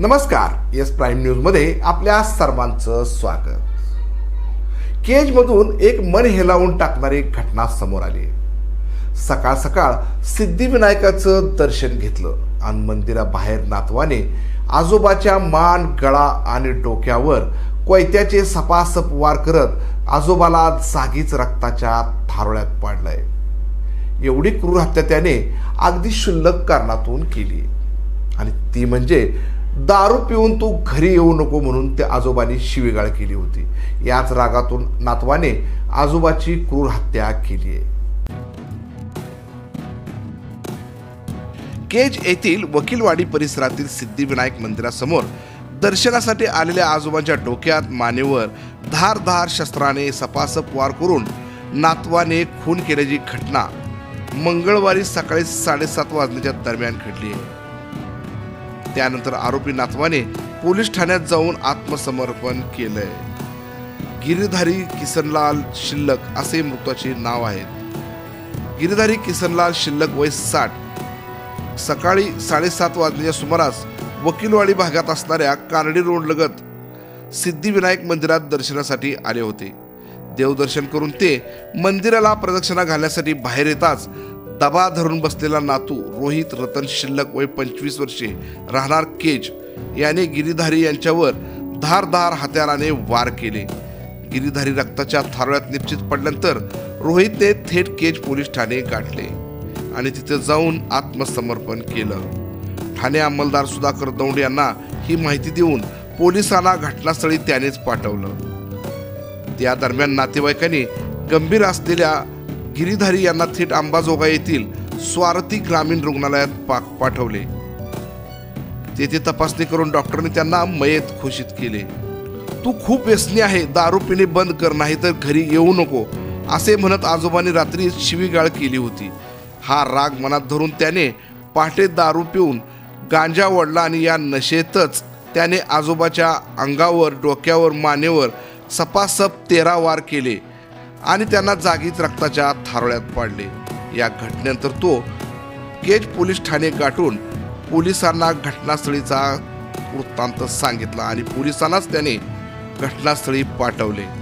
नमस्कार, S prime news मध्ये आपल्या सर्वांचं स्वागत। केज मधून एक मन हेलावून टाकणारी घटना समोर आली। सकाळ सकाळ सिद्धिविनायकाचं दर्शन घेतलं आणि मंदिराबाहेर नातवाने आजोबाच्या मान, गळा आणि डोक्यावर कोयत्याचे सपासप वार करत आजोबाला जागीच रक्ताच्या थारोळ्यात पाडलंय। एवढी क्रूर हत्या त्याने अगदी क्षुल्लक कारणातून केली आणि ती म्हणजे दारू पिऊन तू घरी येऊ नको म्हणून त्या आजोबांनी शिवीगाळ केली होती। याच रागातून नातवाने आजोबाची क्रूर हत्या केली आहे। केज येथील वकीलवाडी परिसरातील सिद्धिविनायक मंदिरासमोर दर्शनासाठी आलेल्या आजोबांच्या डोक्यात, मानेवर धारदार शस्त्राने सपासप वार करून नातवाने खून केल्याची घटना मंगळवारी सकाळी 7:30 वाजण्याच्या दरम्यान घडली आहे। त्यानंतर आरोपी नातवाने पोलीस ठाण्यात जाऊन आत्मसमर्पण केलंय। गिरीधारी किसनलाल शिल्लक असे मृताचे नाव आहे। गिरीधारी किसनलाल शिल्लक वय 60 सकाळी 7:30 वाजण्याच्या सुमारास वकीलवाडी भागात असणाऱ्या कानडी रोड लगत सिद्धिविनायक मंदिरात दर्शनासाठी आले होते। देवदर्शन करून ते मंदिराला प्रदक्षिणा घालण्यासाठी बाहेर येताच दबा धरून बसलेला नातू रोहित रतन शिल्लक वय 25 वर्षे राहणार केज याने गिरीधारी यांच्यावर धारदार हत्याराने वार केले। गिरीधारी रक्ताच्या थारोळ्यात निश्चित पडल्यानंतर रोहितने थेट केज पोलीस ठाणे गाठले आणि तिथे जाऊन आत्मसमर्पण केलं। ठाणे अंमलदार सुधाकर दौंड यांना ही माहिती देऊन पोलिसांना घटनास्थळी त्यानेच पाठवलं। त्या दरम्यान नातेवाईकांनी गंभीर असलेल्या गिरीधारी यांना थेट अंबाजोगाई येथील स्वारती ग्रामीण रुग्णालयात पाठवले। तेथे तपासणी करून डॉक्टरने त्यांना मयत घोषित केले। तू खूप व्यसनी आहे, दारू पिणे बंद कर, नाही तर घरी येऊ नको असे म्हणत आजोबांनी रात्री शिवीगाळ केली होती। हा राग मनात धरून त्याने पहाटे दारू पिऊन गांजा ओढला आणि या नशेतच त्याने आजोबाच्या अंगावर, डोक्यावर, मानेवर सपासप 13 वार केले आणि त्यांना जागीच रक्ताच्या थारोळ्यात पाडले। या घटनेनंतर तो केज पोलीस ठाणे गाठून पोलिसांना घटनास्थळीचा वृत्तांत सांगितला आणि पोलिसांनाच त्याने घटनास्थळी पाठवले।